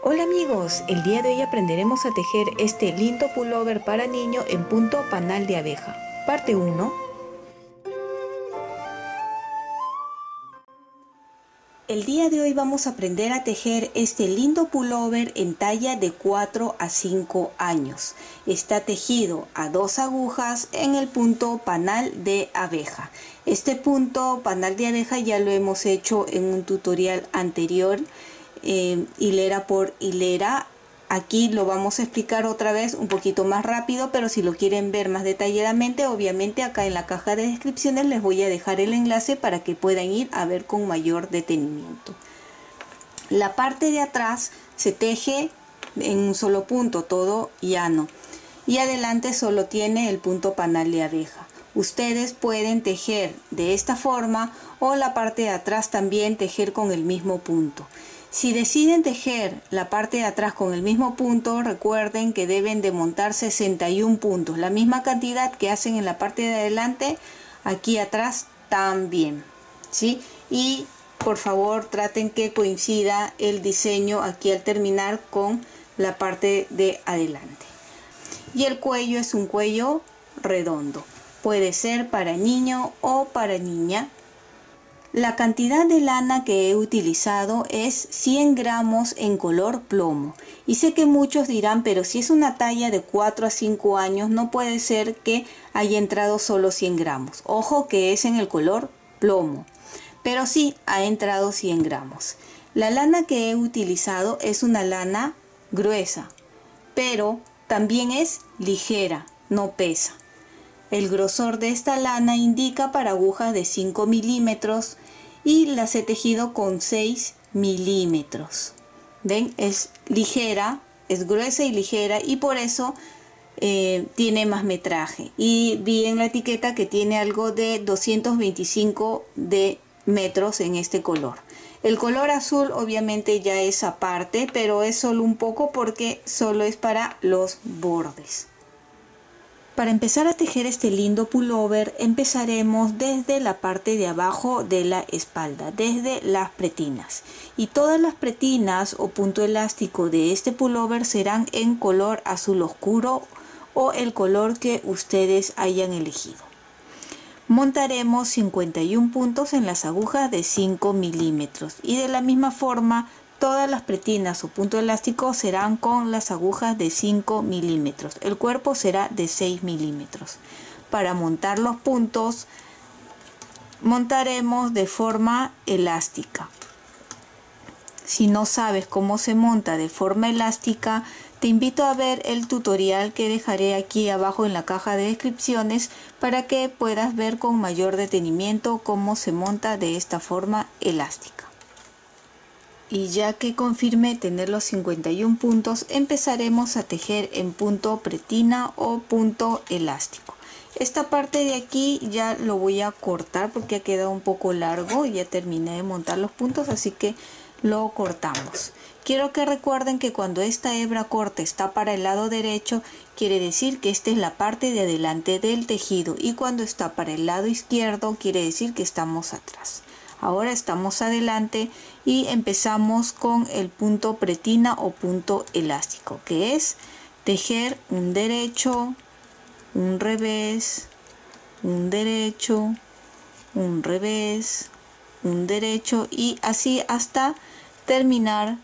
Hola amigos, el día de hoy aprenderemos a tejer este lindo pullover para niño en punto panal de abeja. Parte 1. El día de hoy vamos a aprender a tejer este lindo pullover en talla de 4 a 5 años. Está tejido a 2 agujas en el punto panal de abeja. Este punto panal de abeja ya lo hemos hecho en un tutorial anterior, hilera por hilera. Aquí lo vamos a explicar otra vez un poquito más rápido, pero si lo quieren ver más detalladamente, obviamente acá en la caja de descripciones les voy a dejar el enlace para que puedan ir a ver con mayor detenimiento. La parte de atrás se teje en un solo punto, todo llano, y adelante solo tiene el punto panal de abeja. Ustedes pueden tejer de esta forma o la parte de atrás también tejer con el mismo punto. Si deciden tejer la parte de atrás con el mismo punto, recuerden que deben de montar 61 puntos, la misma cantidad que hacen en la parte de adelante, aquí atrás también, ¿sí? Y por favor traten que coincida el diseño aquí al terminar con la parte de adelante. Y el cuello es un cuello redondo, puede ser para niño o para niña. La cantidad de lana que he utilizado es 100 gramos en color plomo. Y sé que muchos dirán, pero si es una talla de 4 a 5 años, no puede ser que haya entrado solo 100 gramos. Ojo que es en el color plomo, pero sí ha entrado 100 gramos. La lana que he utilizado es una lana gruesa, pero también es ligera, no pesa. El grosor de esta lana indica para agujas de 5 milímetros y las he tejido con 6 milímetros. ¿Ven? Es ligera, es gruesa y ligera y por eso tiene más metraje. Y vi en la etiqueta que tiene algo de 225 de metros en este color. El color azul obviamente ya es aparte, pero es solo un poco porque solo es para los bordes. Para empezar a tejer este lindo pullover empezaremos desde la parte de abajo de la espalda, desde las pretinas. Y todas las pretinas o punto elástico de este pullover serán en color azul oscuro o el color que ustedes hayan elegido. Montaremos 51 puntos en las agujas de 5 milímetros y de la misma forma todas las pretinas o punto elástico serán con las agujas de 5 milímetros. El cuerpo será de 6 milímetros. Para montar los puntos, montaremos de forma elástica. Si no sabes cómo se monta de forma elástica, te invito a ver el tutorial que dejaré aquí abajo en la caja de descripciones para que puedas ver con mayor detenimiento cómo se monta de esta forma elástica. Y ya que confirmé tener los 51 puntos, empezaremos a tejer en punto pretina o punto elástico. Esta parte de aquí ya lo voy a cortar porque ha quedado un poco largo. Ya terminé de montar los puntos, así que lo cortamos. Quiero que recuerden que cuando esta hebra corta está para el lado derecho, quiere decir que esta es la parte de adelante del tejido. Y cuando está para el lado izquierdo, quiere decir que estamos atrás. Ahora estamos adelante y empezamos con el punto pretina o punto elástico, que es tejer un derecho, un revés, un derecho, un revés, un derecho y así hasta terminar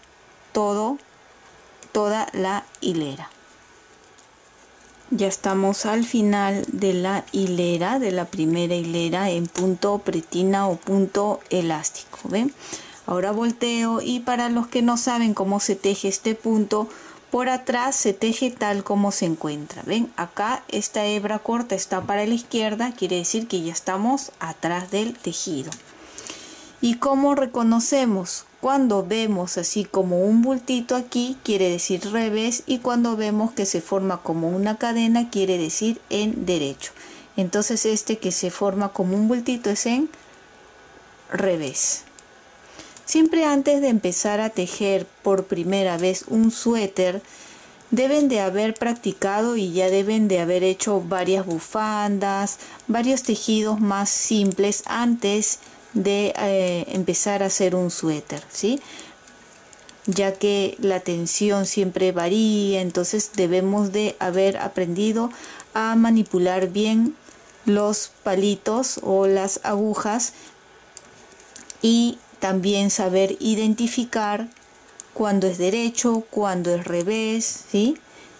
toda la hilera. Ya estamos al final de la hilera, de la primera hilera en punto pretina o punto elástico. ¿Ven? Ahora volteo y para los que no saben cómo se teje este punto, por atrás se teje tal como se encuentra. ¿Ven? Acá esta hebra corta está para la izquierda, quiere decir que ya estamos atrás del tejido. ¿Y cómo reconocemos? Cuando vemos así como un bultito aquí, quiere decir revés, y cuando vemos que se forma como una cadena, quiere decir en derecho. Entonces este que se forma como un bultito es en revés. Siempre antes de empezar a tejer por primera vez un suéter, deben de haber practicado y ya deben de haber hecho varias bufandas, varios tejidos más simples antes de empezar a hacer un suéter, ¿sí? ya que la tensión siempre varía, entonces debemos de haber aprendido a manipular bien los palitos o las agujas y también saber identificar cuando es derecho, cuando es revés, ¿sí?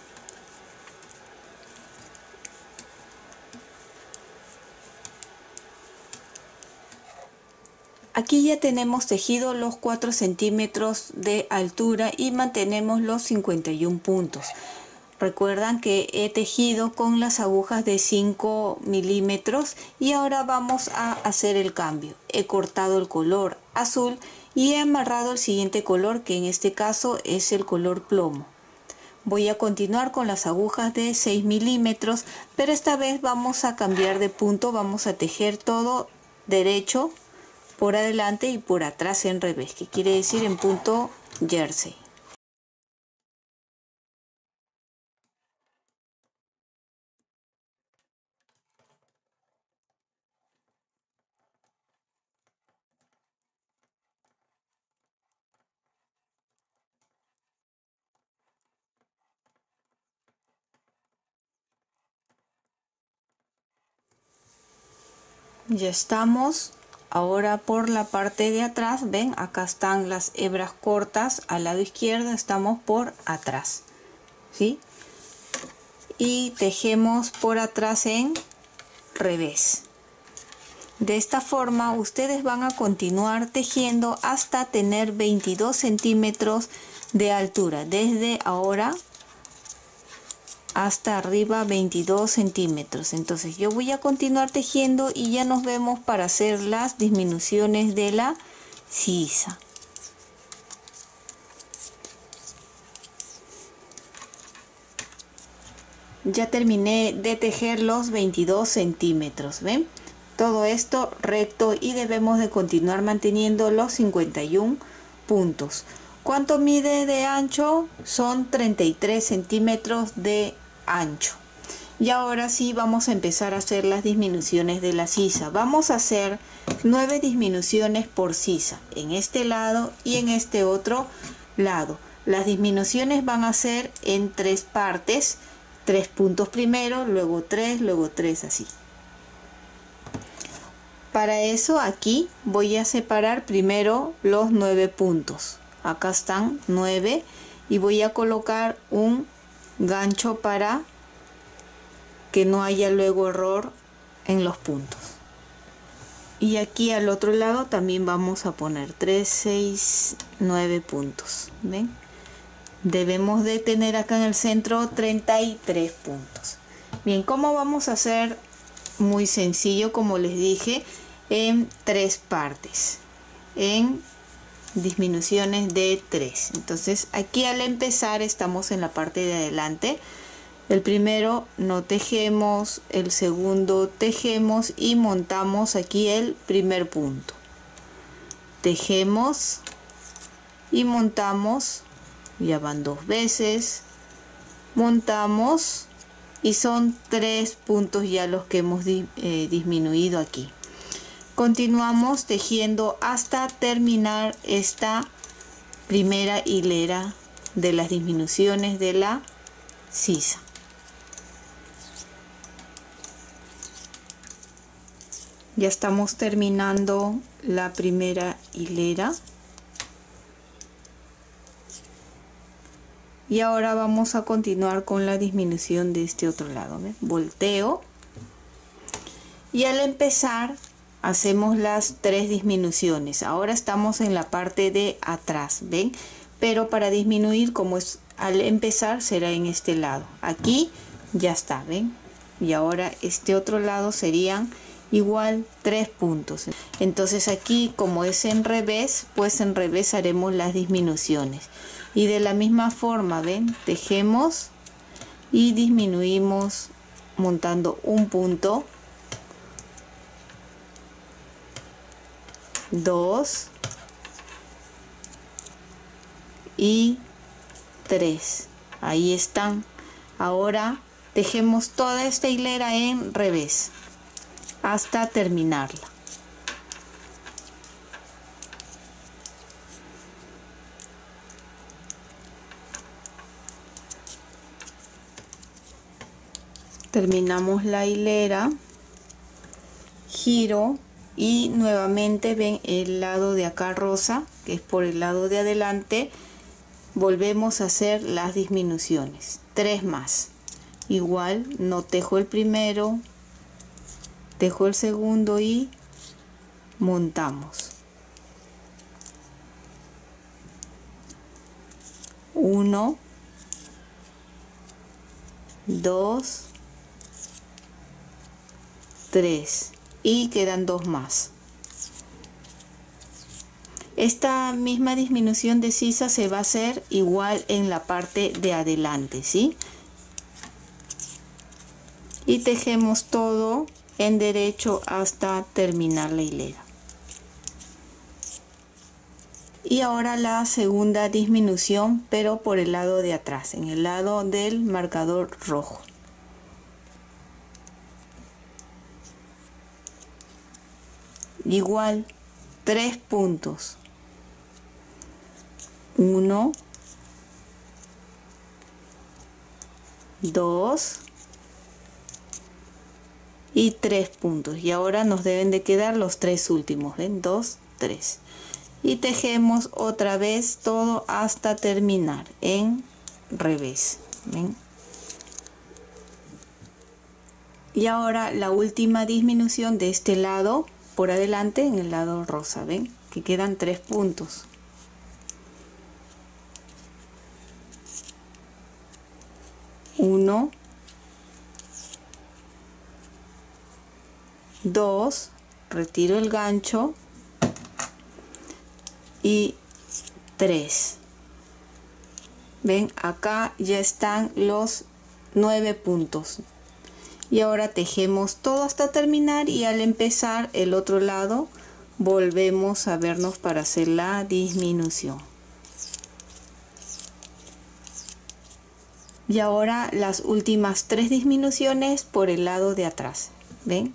Aquí ya tenemos tejido los 4 centímetros de altura y mantenemos los 51 puntos. Recuerdan que he tejido con las agujas de 5 milímetros y ahora vamos a hacer el cambio. He cortado el color azul y he amarrado el siguiente color, que en este caso es el color plomo. Voy a continuar con las agujas de 6 milímetros, pero esta vez vamos a cambiar de punto. Vamos a tejer todo derecho por adelante y por atrás en revés, que quiere decir en punto jersey. Ya estamos. Ahora por la parte de atrás, ven, acá están las hebras cortas al lado izquierdo, estamos por atrás, ¿sí? Y tejemos por atrás en revés. De esta forma ustedes van a continuar tejiendo hasta tener 22 centímetros de altura, desde ahora hasta arriba 22 centímetros. Entonces yo voy a continuar tejiendo y ya nos vemos para hacer las disminuciones de la sisa. Ya terminé de tejer los 22 centímetros, ¿ven? Todo esto recto y debemos de continuar manteniendo los 51 puntos. ¿Cuánto mide de ancho? Son 33 centímetros de ancho. Y ahora sí vamos a empezar a hacer las disminuciones de la sisa. Vamos a hacer 9 disminuciones por sisa, en este lado y en este otro lado. Las disminuciones van a ser en 3 partes, 3 puntos primero, luego 3, así. Para eso aquí voy a separar primero los 9 puntos. Acá están 9 y voy a colocar un gancho para que no haya luego error en los puntos. Y aquí al otro lado también vamos a poner 3, 6, 9 puntos. ¿Ven? Debemos de tener acá en el centro 33 puntos. Bien, ¿cómo vamos a hacer? Muy sencillo, como les dije, en 3 partes, en disminuciones de 3. Entonces aquí al empezar estamos en la parte de adelante. El primero no tejemos, el segundo tejemos y montamos aquí el primer punto. Tejemos y montamos, ya van 2 veces, montamos y son 3 puntos ya los que hemos disminuido aquí. Continuamos tejiendo hasta terminar esta primera hilera de las disminuciones de la sisa. Ya estamos terminando la primera hilera. Y ahora vamos a continuar con la disminución de este otro lado. ¿Ven? Volteo. Y al empezar hacemos las 3 disminuciones. Ahora estamos en la parte de atrás, ¿ven? Pero para disminuir, como es al empezar, será en este lado. Aquí ya está, ¿ven? Y ahora este otro lado serían igual 3 puntos. Entonces aquí, como es en revés, pues en revés haremos las disminuciones. Y de la misma forma, ¿ven? Tejemos y disminuimos montando un punto, 2 y 3. Ahí están. Ahora tejemos toda esta hilera en revés hasta terminarla. Terminamos la hilera, giro y nuevamente ven el lado de acá rosa, que es por el lado de adelante. Volvemos a hacer las disminuciones, 3 más. Igual no tejo el primero, tejo el segundo y montamos. 1, 2, 3 y quedan 2 más. Esta misma disminución de sisa se va a hacer igual en la parte de adelante, ¿sí? Y tejemos todo en derecho hasta terminar la hilera. Y ahora la segunda disminución, pero por el lado de atrás, en el lado del marcador rojo. Igual 3 puntos. 1, 2 y 3 puntos. Y ahora nos deben de quedar los 3 últimos, ¿ven? 2, 3. Y tejemos otra vez todo hasta terminar en revés, ¿ven? Y ahora la última disminución de este lado por adelante, en el lado rosa, ven que quedan 3 puntos. 1, 2, retiro el gancho y 3. Ven, acá ya están los 9 puntos. Y ahora tejemos todo hasta terminar, y al empezar el otro lado volvemos a vernos para hacer la disminución. Y ahora las últimas 3 disminuciones por el lado de atrás, ven.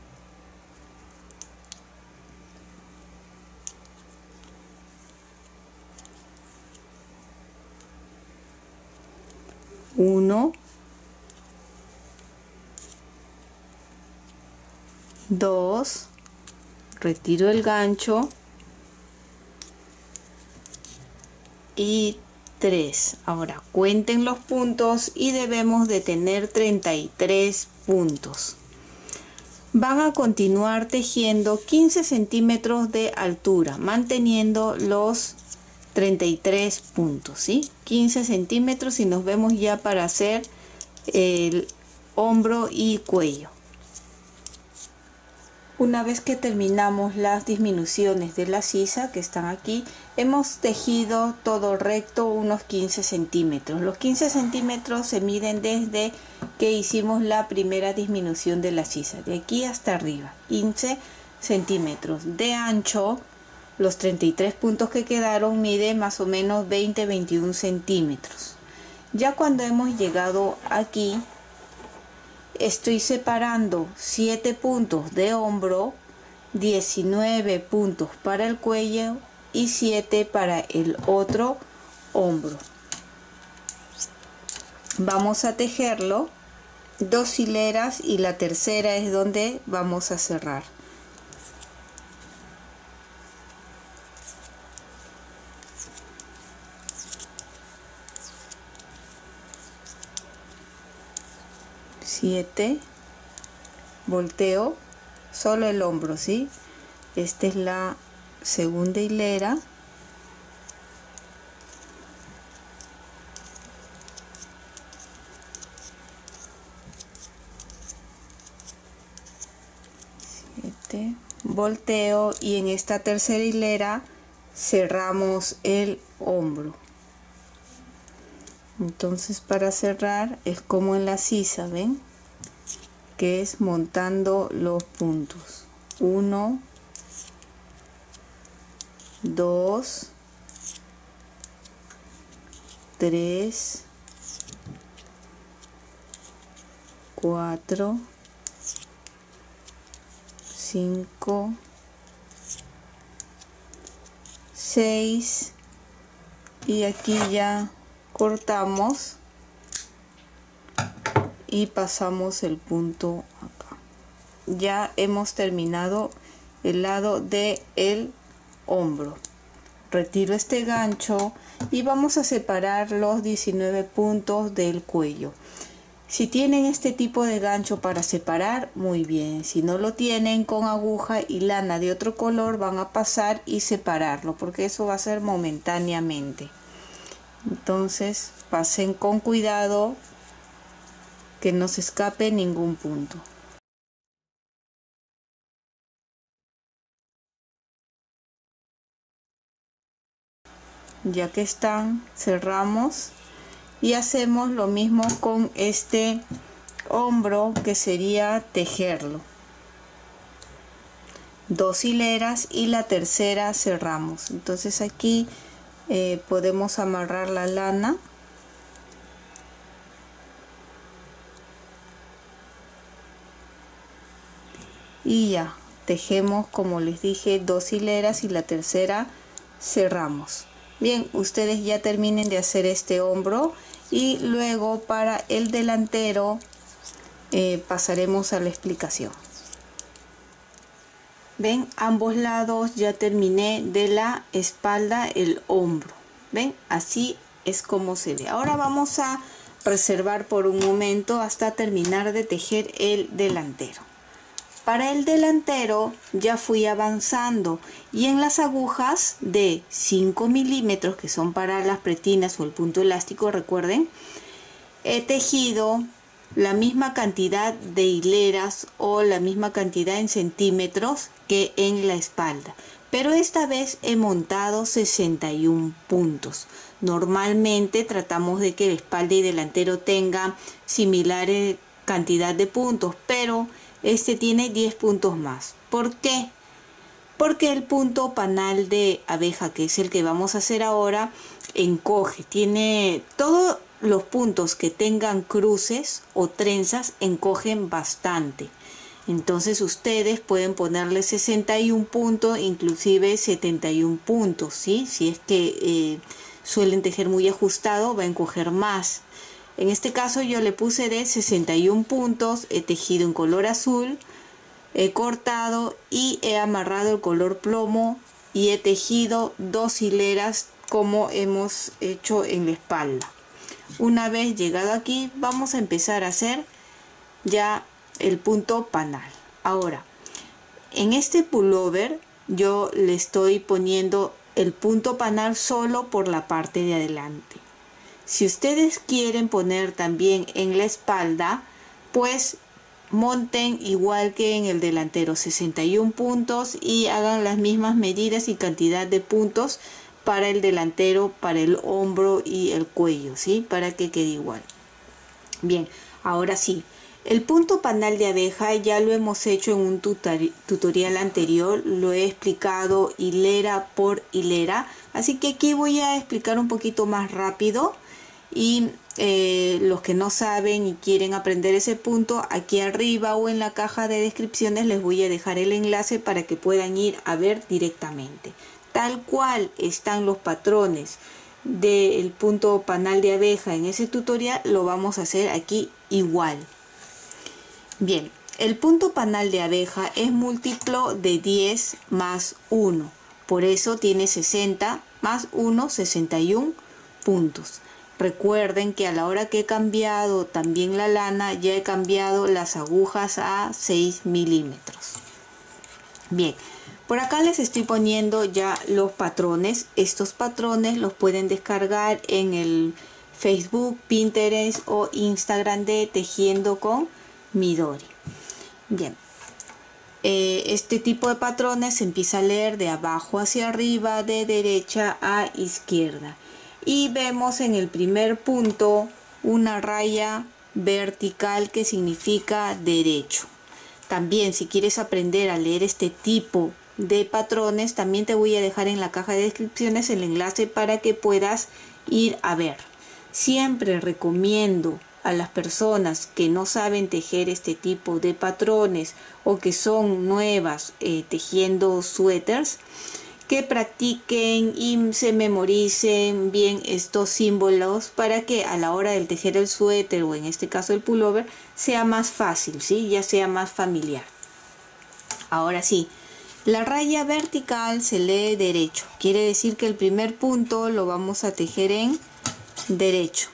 Uno, 2, retiro el gancho y 3. Ahora cuenten los puntos y debemos de tener 33 puntos. Van a continuar tejiendo 15 centímetros de altura, manteniendo los 33 puntos, ¿sí? 15 centímetros, y nos vemos ya para hacer el hombro y cuello. Una vez que terminamos las disminuciones de la sisa que están aquí, hemos tejido todo recto unos 15 centímetros. Los 15 centímetros se miden desde que hicimos la primera disminución de la sisa, de aquí hasta arriba, 15 centímetros de ancho. Los 33 puntos que quedaron mide más o menos 20-21 centímetros. Ya cuando hemos llegado aquí, estoy separando 7 puntos de hombro, 19 puntos para el cuello y 7 para el otro hombro. Vamos a tejerlo 2 hileras y la tercera es donde vamos a cerrar. Siete, volteo solo el hombro, ¿sí? Esta es la segunda hilera. Siete, volteo, y en esta tercera hilera cerramos el hombro. Entonces, para cerrar es como en la sisa, ¿ven? Que es montando los puntos. 1, 2, 3, 4, 5, 6, y aquí ya cortamos y pasamos el punto acá. Ya hemos terminado el lado de el hombro. Retiro este gancho y vamos a separar los 19 puntos del cuello. Si tienen este tipo de gancho para separar, muy bien. Si no lo tienen, con aguja y lana de otro color van a pasar y separarlo, porque eso va a ser momentáneamente. Entonces pasen con cuidado que no se escape ningún punto. Ya que están, cerramos y hacemos lo mismo con este hombro, que sería tejerlo. 2 hileras y la tercera cerramos. Entonces aquí podemos amarrar la lana y ya tejemos, como les dije, 2 hileras y la tercera cerramos. Bien, ustedes ya terminen de hacer este hombro y luego para el delantero pasaremos a la explicación. Ven, ambos lados ya terminé de la espalda, el hombro. Ven, así es como se ve. Ahora vamos a reservar por un momento hasta terminar de tejer el delantero. Para el delantero ya fui avanzando y en las agujas de 5 milímetros, que son para las pretinas o el punto elástico, recuerden, he tejido la misma cantidad de hileras o la misma cantidad en centímetros que en la espalda, pero esta vez he montado 61 puntos. Normalmente tratamos de que la espalda y delantero tengan similares cantidad de puntos, pero este tiene 10 puntos más. ¿Por qué? Porque el punto panal de abeja, que es el que vamos a hacer ahora, encoge. Tiene todos los puntos que tengan cruces o trenzas, encogen bastante. Entonces ustedes pueden ponerle 61 puntos, inclusive 71 puntos, ¿sí? Si es que suelen tejer muy ajustado, va a encoger más. En este caso yo le puse de 61 puntos, he tejido en color azul, he cortado y he amarrado el color plomo y he tejido 2 hileras como hemos hecho en la espalda. Una vez llegado aquí, vamos a empezar a hacer ya el punto panal. Ahora, en este pullover yo le estoy poniendo el punto panal solo por la parte de adelante. Si ustedes quieren poner también en la espalda, pues monten igual que en el delantero, 61 puntos, y hagan las mismas medidas y cantidad de puntos para el delantero, para el hombro y el cuello, ¿sí? Para que quede igual. Bien, ahora sí, el punto panal de abeja ya lo hemos hecho en un tutorial anterior, lo he explicado hilera por hilera, así que aquí voy a explicar un poquito más rápido. Y los que no saben y quieren aprender ese punto, aquí arriba o en la caja de descripciones les voy a dejar el enlace para que puedan ir a ver directamente. Tal cual están los patrones del punto panal de abeja en ese tutorial, lo vamos a hacer aquí igual. Bien, el punto panal de abeja es múltiplo de 10 más 1, por eso tiene 60 más 1, 61 puntos. Recuerden que a la hora que he cambiado también la lana, ya he cambiado las agujas a 6 milímetros. Bien, por acá les estoy poniendo ya los patrones. Estos patrones los pueden descargar en el Facebook, Pinterest o Instagram de Tejiendo con Midori. Bien, este tipo de patrones se empieza a leer de abajo hacia arriba, de derecha a izquierda. Y vemos en el primer punto una raya vertical que significa derecho. También, si quieres aprender a leer este tipo de patrones, también te voy a dejar en la caja de descripciones el enlace para que puedas ir a ver. Siempre recomiendo a las personas que no saben tejer este tipo de patrones o que son nuevas tejiendo suéteres, que practiquen y se memoricen bien estos símbolos para que a la hora del tejer el suéter o en este caso el pullover sea más fácil, ¿sí? Ya sea más familiar. Ahora sí, la raya vertical se lee derecho, quiere decir que el primer punto lo vamos a tejer en derecho.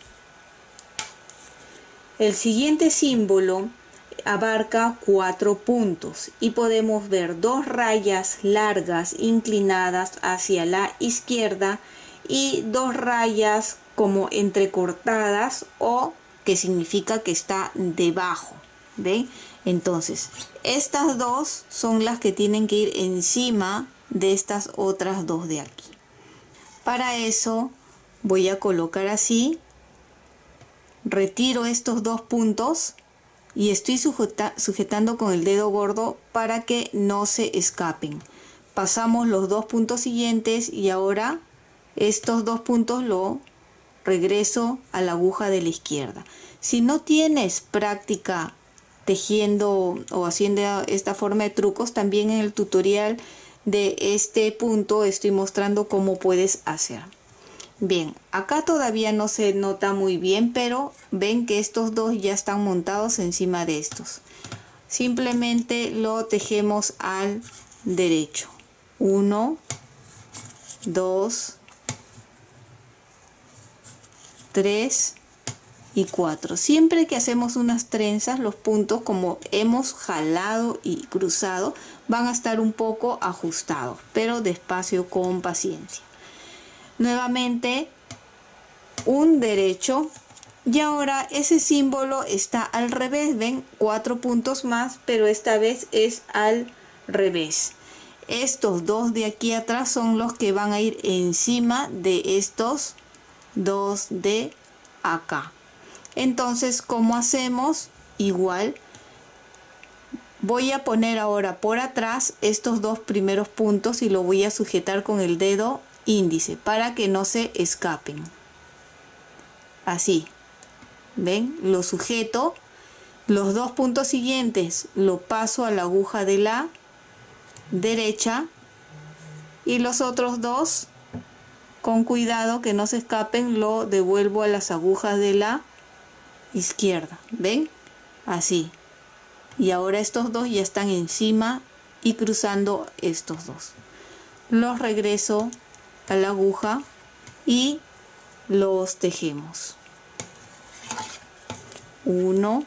El siguiente símbolo abarca 4 puntos y podemos ver 2 rayas largas inclinadas hacia la izquierda y 2 rayas como entrecortadas o que significa que está debajo. ¿Ven? Entonces, estas dos son las que tienen que ir encima de estas otras dos de aquí. Para eso voy a colocar así, retiro estos 2 puntos y estoy sujetando con el dedo gordo para que no se escapen. Pasamos los 2 puntos siguientes y ahora estos 2 puntos lo regreso a la aguja de la izquierda. Si no tienes práctica tejiendo o haciendo esta forma de trucos, también en el tutorial de este punto estoy mostrando cómo puedes hacer. Bien, acá todavía no se nota muy bien, pero ven que estos dos ya están montados encima de estos. Simplemente lo tejemos al derecho. 1, 2, 3 y 4. Siempre que hacemos unas trenzas, los puntos, como hemos jalado y cruzado, van a estar un poco ajustados, pero despacio, con paciencia. Nuevamente un derecho y ahora ese símbolo está al revés. Ven, 4 puntos más, pero esta vez es al revés. Estos dos de aquí atrás son los que van a ir encima de estos dos de acá. Entonces, ¿cómo hacemos? Igual voy a poner ahora por atrás estos 2 primeros puntos y lo voy a sujetar con el dedo índice para que no se escapen. Así, ven, lo sujeto. Los 2 puntos siguientes lo paso a la aguja de la derecha y los otros 2, con cuidado que no se escapen, lo devuelvo a las agujas de la izquierda. ¿Ven? Así. Y ahora estos 2 ya están encima y cruzando estos 2. Los regreso a la aguja y los tejemos. 1,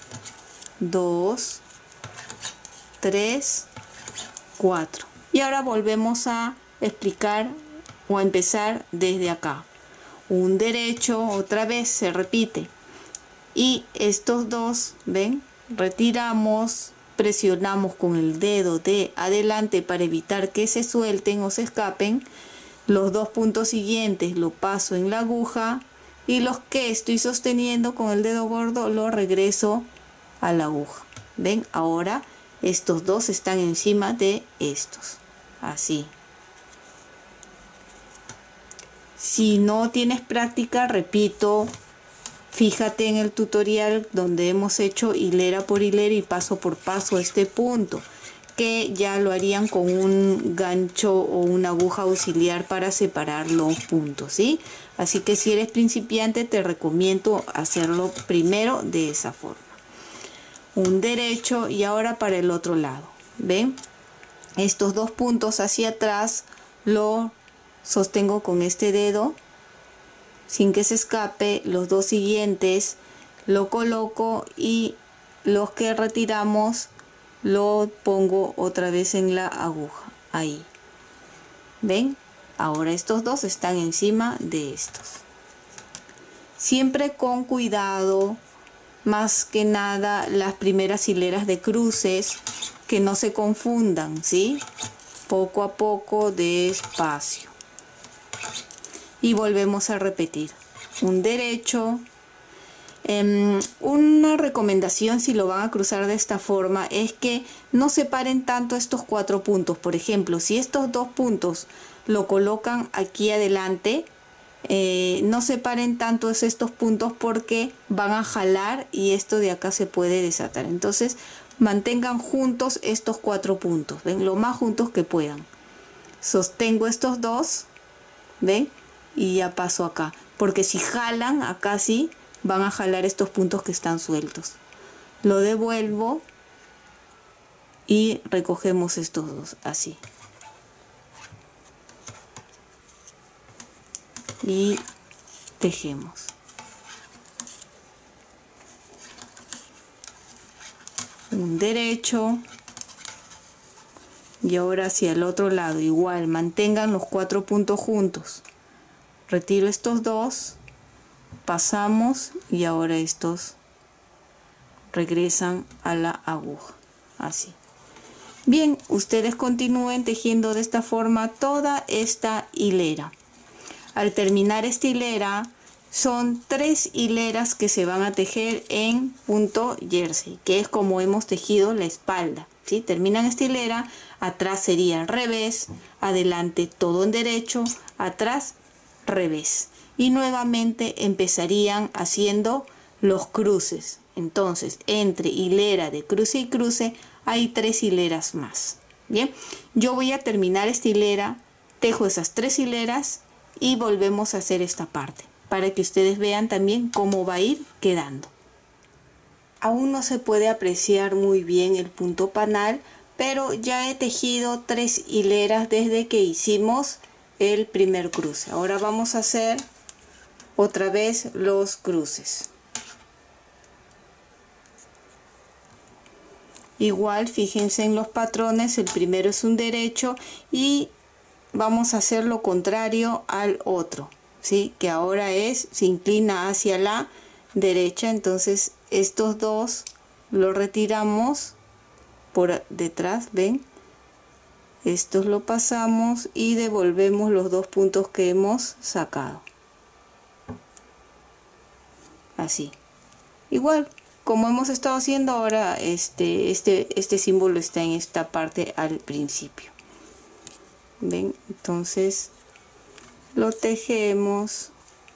2, 3, 4. Y ahora volvemos a explicar o a empezar desde acá. Un derecho, otra vez se repite. Y estos 2, ven, retiramos, presionamos con el dedo de adelante para evitar que se suelten o se escapen. Los 2 puntos siguientes lo paso en la aguja y los que estoy sosteniendo con el dedo gordo lo regreso a la aguja. Ven, ahora estos 2 están encima de estos. Así. Si no tienes práctica, repito, fíjate en el tutorial donde hemos hecho hilera por hilera y paso por paso este punto, que ya lo harían con un gancho o una aguja auxiliar para separar los puntos, ¿sí? Así que si eres principiante te recomiendo hacerlo primero de esa forma. Un derecho y ahora para el otro lado. ¿Ven? Estos 2 puntos hacia atrás lo sostengo con este dedo sin que se escape. Los 2 siguientes lo coloco y los que retiramos lo pongo otra vez en la aguja. Ahí. ¿Ven? Ahora estos 2 están encima de estos. Siempre con cuidado, más que nada las primeras hileras de cruces, que no se confundan, ¿sí? Poco a poco, despacio. Y volvemos a repetir. Un derecho. Una recomendación si lo van a cruzar de esta forma es que no separen tanto estos 4 puntos. Por ejemplo, si estos 2 puntos lo colocan aquí adelante, no separen tanto estos puntos porque van a jalar y esto de acá se puede desatar. Entonces mantengan juntos estos 4 puntos, ven, lo más juntos que puedan. sostengo estos dos, ¿ven? Y ya paso acá, porque si jalan acá sí van a jalar estos puntos que están sueltos. Lo devuelvo y recogemos estos dos así. Y tejemos. Un derecho. Y ahora hacia el otro lado, igual, mantengan los 4 puntos juntos. Retiro estos dos, pasamos y ahora estos regresan a la aguja, así. Bien, ustedes continúen tejiendo de esta forma toda esta hilera. Al terminar esta hilera, son 3 hileras que se van a tejer en punto jersey, que es como hemos tejido la espalda, ¿sí? Terminan esta hilera, atrás sería al revés, adelante todo en derecho, atrás revés. Y nuevamente empezarían haciendo los cruces. Entonces, entre hilera de cruce y cruce, hay 3 hileras más. Bien, yo voy a terminar esta hilera, tejo esas 3 hileras y volvemos a hacer esta parte, para que ustedes vean también cómo va a ir quedando. Aún no se puede apreciar muy bien el punto panal, pero ya he tejido 3 hileras desde que hicimos el primer cruce. Ahora vamos a hacer otra vez los cruces. Igual, fíjense en los patrones, el primero es un derecho y vamos a hacer lo contrario al otro, ¿sí? Que ahora se inclina hacia la derecha. Entonces estos dos los retiramos por detrás, ven, estos lo pasamos y devolvemos los 2 puntos que hemos sacado, así, igual como hemos estado haciendo ahora. Este símbolo está en esta parte al principio, ven. Entonces lo tejemos.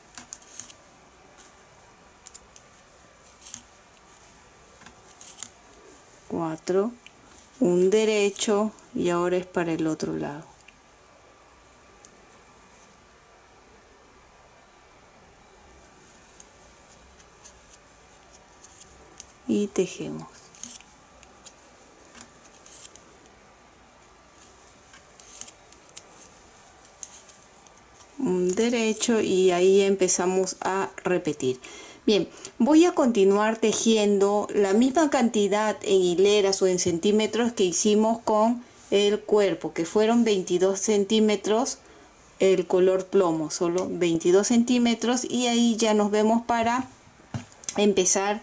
Cuatro, un derecho y ahora es para el otro lado. Y tejemos. Un derecho y ahí empezamos a repetir. Bien, voy a continuar tejiendo la misma cantidad en hileras o en centímetros que hicimos con el cuerpo, que fueron 22 centímetros el color plomo, solo 22 centímetros, y ahí ya nos vemos para empezar,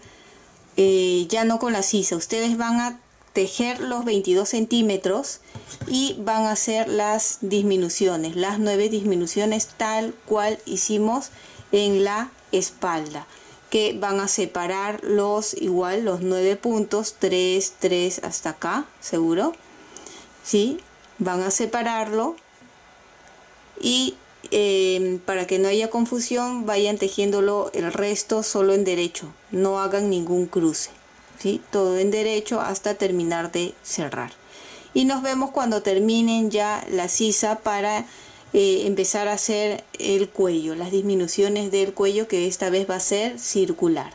ya no con la sisa. Ustedes van a tejer los 22 centímetros y van a hacer las disminuciones, las 9 disminuciones tal cual hicimos en la espalda, que van a separar los 9 puntos, 3, 3 hasta acá, seguro, ¿sí? Van a separarlo y para que no haya confusión, vayan tejiéndolo el resto solo en derecho, no hagan ningún cruce, ¿sí? Todo en derecho hasta terminar de cerrar. Y nos vemos cuando terminen ya la sisa para empezar a hacer el cuello, las disminuciones del cuello, que esta vez va a ser circular.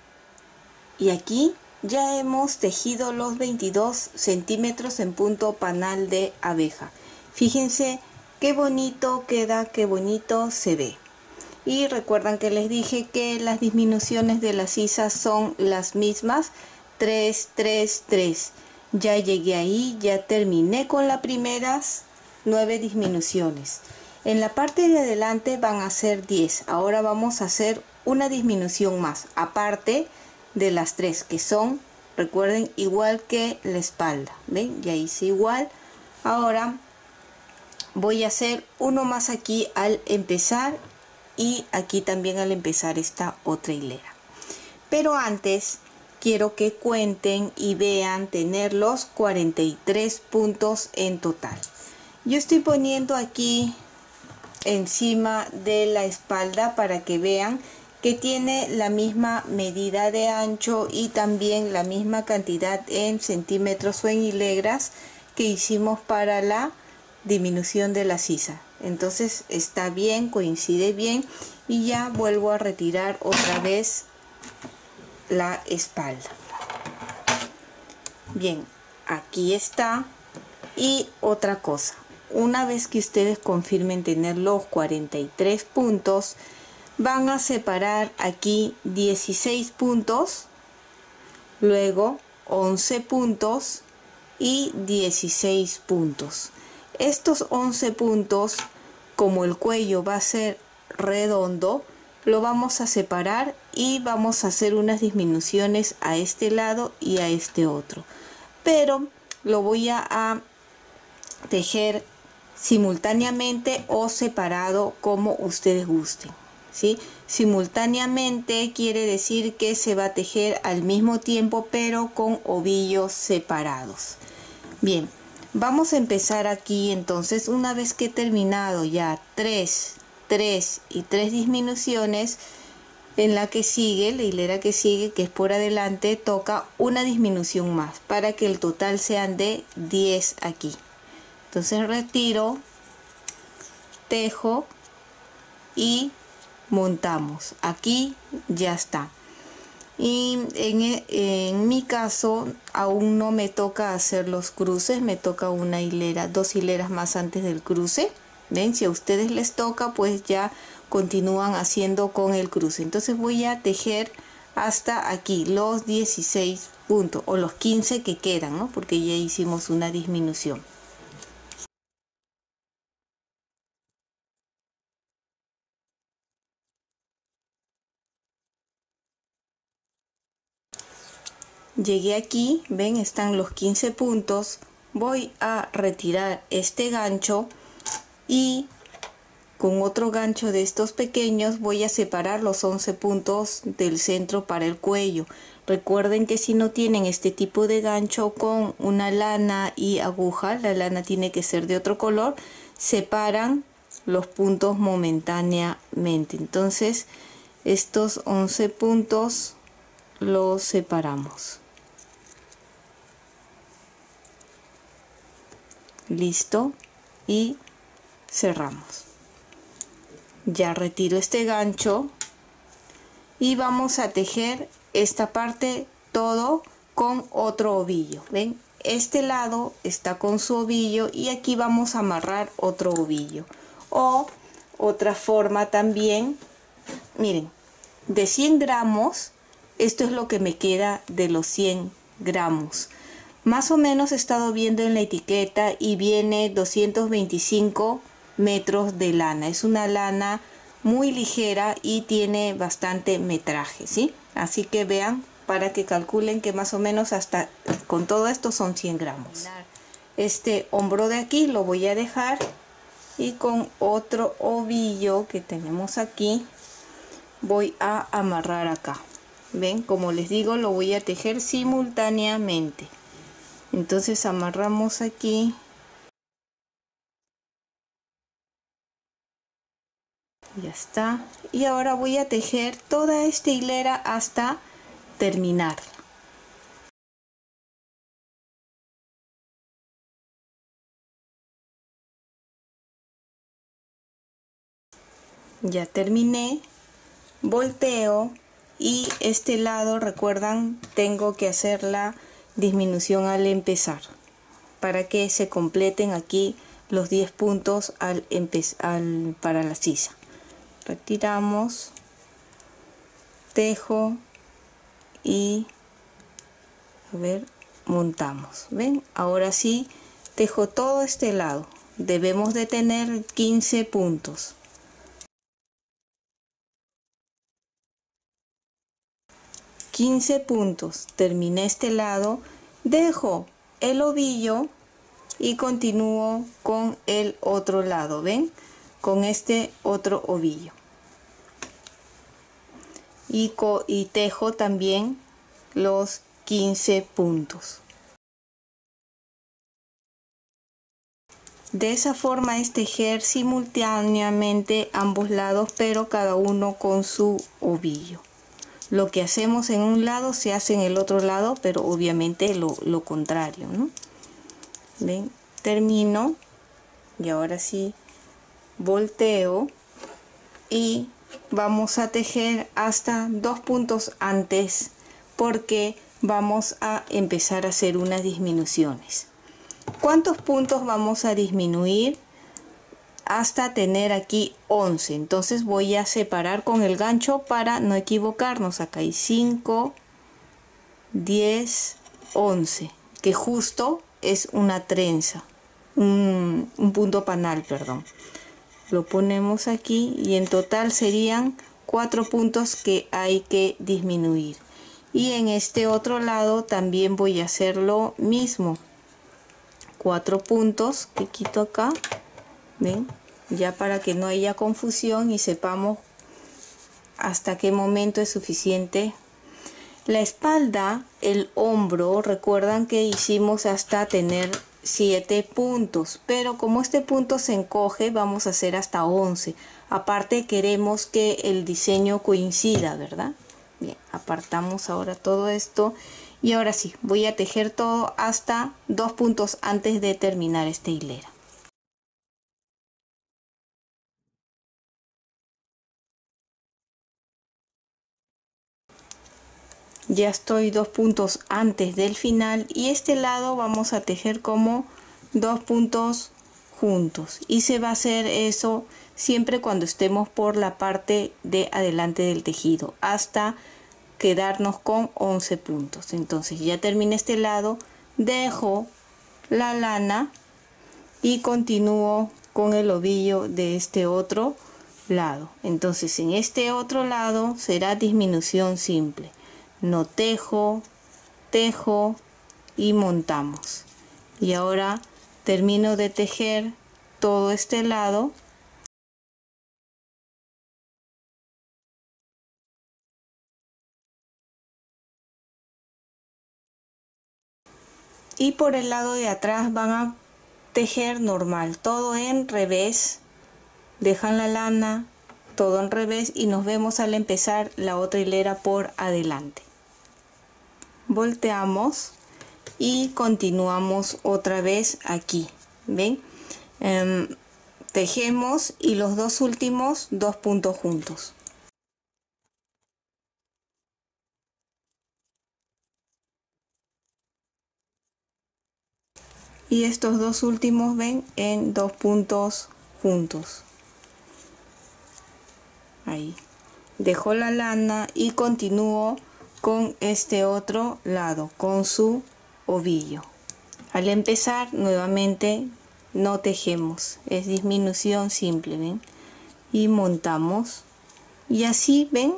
Y aquí ya hemos tejido los 22 centímetros en punto panal de abeja. Fíjense qué bonito queda, qué bonito se ve. Y recuerdan que les dije que las disminuciones de las sisas son las mismas, 3, 3, 3. Ya llegué ahí, ya terminé con las primeras 9 disminuciones. En la parte de adelante van a ser 10. Ahora vamos a hacer una disminución más, aparte de las 3 que son, recuerden, igual que la espalda. ¿Ven? Ya hice igual. Ahora voy a hacer uno más aquí al empezar y aquí también al empezar esta otra hilera. Pero antes quiero que cuenten y vean tener los 43 puntos en total. Yo estoy poniendo aquí encima de la espalda para que vean que tiene la misma medida de ancho y también la misma cantidad en centímetros o en hileras que hicimos para la disminución de la sisa. Entonces está bien, coincide bien, y ya vuelvo a retirar otra vez la espalda. Bien, aquí está. Y otra cosa, una vez que ustedes confirmen tener los 43 puntos, van a separar aquí 16 puntos, luego 11 puntos y 16 puntos. Estos 11 puntos, como el cuello va a ser redondo, lo vamos a separar y vamos a hacer unas disminuciones a este lado y a este otro. Pero lo voy a tejer simultáneamente o separado, como ustedes gusten, ¿sí? Simultáneamente quiere decir que se va a tejer al mismo tiempo, pero con ovillos separados. Bien, vamos a empezar aquí. Entonces, una vez que he terminado ya 3 y 3 disminuciones, en la que sigue, la hilera que sigue, que es por adelante, toca una disminución más para que el total sean de 10 aquí. Entonces retiro, tejo y montamos. Aquí ya está. Y en mi caso aún no me toca hacer los cruces, me toca una hilera, 2 hileras más antes del cruce. ¿Ven? Si a ustedes les toca, pues ya continúan haciendo con el cruce. Entonces voy a tejer hasta aquí los 16 puntos o los 15 que quedan, ¿no? Porque ya hicimos una disminución. Llegué aquí, ven, están los 15 puntos. Voy a retirar este gancho y con otro gancho de estos pequeños voy a separar los 11 puntos del centro para el cuello. Recuerden que si no tienen este tipo de gancho con una lana y aguja, la lana tiene que ser de otro color, separan los puntos momentáneamente. Entonces estos 11 puntos los separamos. Listo, y cerramos. Ya retiro este gancho y vamos a tejer esta parte todo con otro ovillo. Ven, este lado está con su ovillo y aquí vamos a amarrar otro ovillo. O otra forma también, miren, de 100 gramos, esto es lo que me queda de los 100 gramos. Más o menos he estado viendo en la etiqueta y viene 225 metros de lana. Es una lana muy ligera y tiene bastante metraje, ¿sí? Así que vean, para que calculen que más o menos hasta con todo esto son 100 gramos. Este hombro de aquí lo voy a dejar y con otro ovillo que tenemos aquí voy a amarrar acá. Ven, como les digo, lo voy a tejer simultáneamente. Entonces amarramos aquí. Ya está. Y ahora voy a tejer toda esta hilera hasta terminar. Ya terminé. Volteo y este lado, recuerdan, tengo que hacer la disminución al empezar para que se completen aquí los 10 puntos para la sisa. Retiramos, tejo y a ver, montamos. Ven, ahora sí tejo todo este lado. Debemos de tener 15 puntos. Terminé este lado, dejo el ovillo y continúo con el otro lado. Ven, con este otro ovillo y tejo también los 15 puntos. De esa forma es tejer simultáneamente ambos lados, pero cada uno con su ovillo. Lo que hacemos en un lado se hace en el otro lado, pero obviamente lo contrario, ¿no? Ven, termino Y ahora sí volteo y vamos a tejer hasta 2 puntos antes, porque vamos a empezar a hacer unas disminuciones. ¿Cuántos puntos vamos a disminuir? Hasta tener aquí 11. Entonces voy a separar con el gancho para no equivocarnos. Acá hay 5, 10, 11, que justo es una trenza, un punto panal, perdón. Lo ponemos aquí y en total serían 4 puntos que hay que disminuir. Y en este otro lado también voy a hacer lo mismo. 4 puntos que quito acá, ven, ya para que no haya confusión y sepamos hasta qué momento es suficiente. La espalda, el hombro, recuerdan que hicimos hasta tener 7 puntos, pero como este punto se encoge, vamos a hacer hasta 11. Aparte queremos que el diseño coincida, ¿verdad? Bien, apartamos ahora todo esto y ahora sí, voy a tejer todo hasta 2 puntos antes de terminar esta hilera. Ya estoy 2 puntos antes del final y este lado vamos a tejer como 2 puntos juntos, y se va a hacer eso siempre cuando estemos por la parte de adelante del tejido hasta quedarnos con 11 puntos. Entonces ya terminé este lado, dejo la lana y continúo con el ovillo de este otro lado. Entonces en este otro lado será disminución simple. No tejo, tejo y montamos. Y ahora termino de tejer todo este lado. Y por el lado de atrás van a tejer normal, todo en revés. Dejan la lana, todo en revés, y nos vemos al empezar la otra hilera por adelante. Volteamos y continuamos otra vez aquí, ¿ven? Tejemos y los dos últimos 2 puntos juntos. Y estos dos últimos, ven, en 2 puntos juntos. Ahí. Dejo la lana y continúo con este otro lado, con su ovillo. Al empezar nuevamente no tejemos, es disminución simple, ven, y montamos, y así, ven,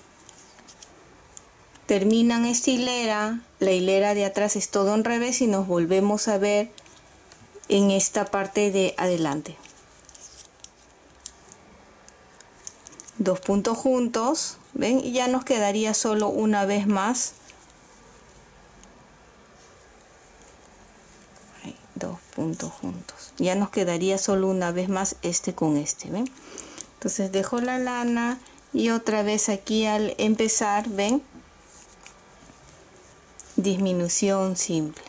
terminan esta hilera. La hilera de atrás es todo en revés y nos volvemos a ver en esta parte de adelante. 2 puntos juntos, ven, y ya nos quedaría solo una vez más. Ahí, 2 puntos juntos. Ya nos quedaría solo una vez más este con este, ven. Entonces dejo la lana y otra vez aquí al empezar, ven, disminución simple.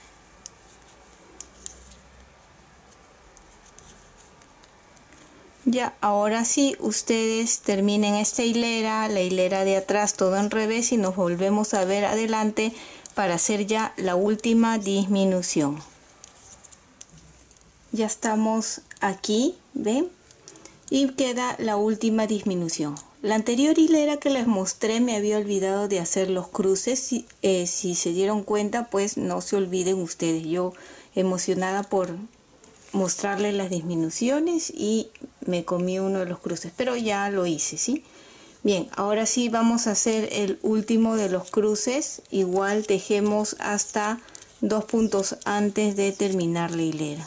Ya, ahora sí, ustedes terminen esta hilera, la hilera de atrás todo en revés, y nos volvemos a ver adelante para hacer ya la última disminución. Ya estamos aquí, ¿ven? Y queda la última disminución. La anterior hilera que les mostré me había olvidado de hacer los cruces. Si se dieron cuenta, pues no se olviden ustedes. Yo emocionada por mostrarles las disminuciones y me comí uno de los cruces, pero ya lo hice, ¿sí? Bien, ahora sí vamos a hacer el último de los cruces. Igual tejemos hasta 2 puntos antes de terminar la hilera.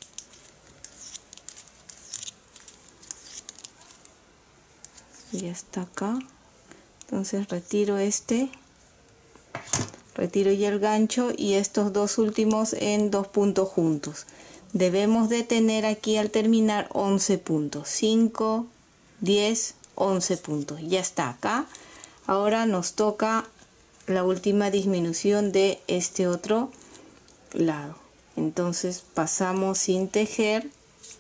Ya está acá. Entonces retiro retiro ya el gancho y estos dos últimos en 2 puntos juntos. Debemos de tener aquí al terminar 11 puntos, 5, 10, 11 puntos. Ya está acá. Ahora nos toca la última disminución de este otro lado. Entonces pasamos sin tejer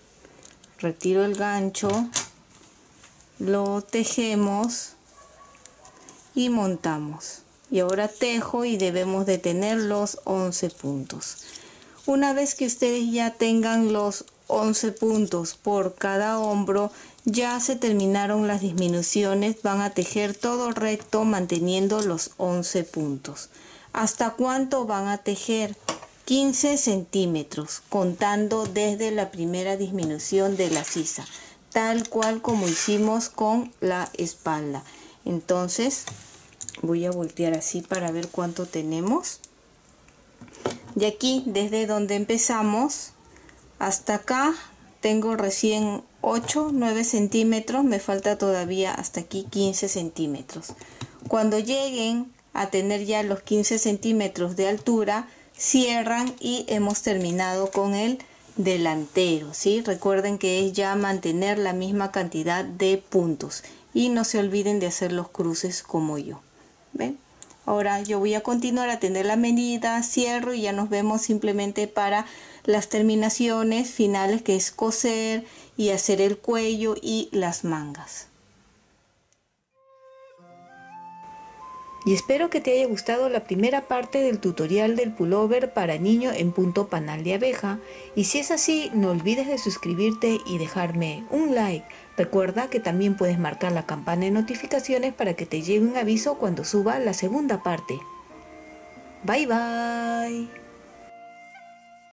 retiro el gancho, lo tejemos y montamos. Y ahora tejo y debemos de tener los 11 puntos. Una vez que ustedes ya tengan los 11 puntos por cada hombro, ya se terminaron las disminuciones. Van a tejer todo recto manteniendo los 11 puntos. ¿Hasta cuánto van a tejer? 15 centímetros, contando desde la primera disminución de la sisa, tal cual como hicimos con la espalda. Entonces voy a voltear así para ver cuánto tenemos. De aquí, desde donde empezamos hasta acá, tengo recién 8-9 centímetros, me falta todavía hasta aquí 15 centímetros. Cuando lleguen a tener ya los 15 centímetros de altura, cierran y hemos terminado con el delantero, ¿sí? Recuerden que es ya mantener la misma cantidad de puntos y no se olviden de hacer los cruces como yo. ¿Ven? Ahora yo voy a continuar a tener la medida, cierro y ya nos vemos simplemente para las terminaciones finales, que es coser y hacer el cuello y las mangas. Y espero que te haya gustado la primera parte del tutorial del pullover para niño en punto panal de abeja, y si es así no olvides de suscribirte y dejarme un like. Recuerda que también puedes marcar la campana de notificaciones para que te llegue un aviso cuando suba la segunda parte. Bye bye.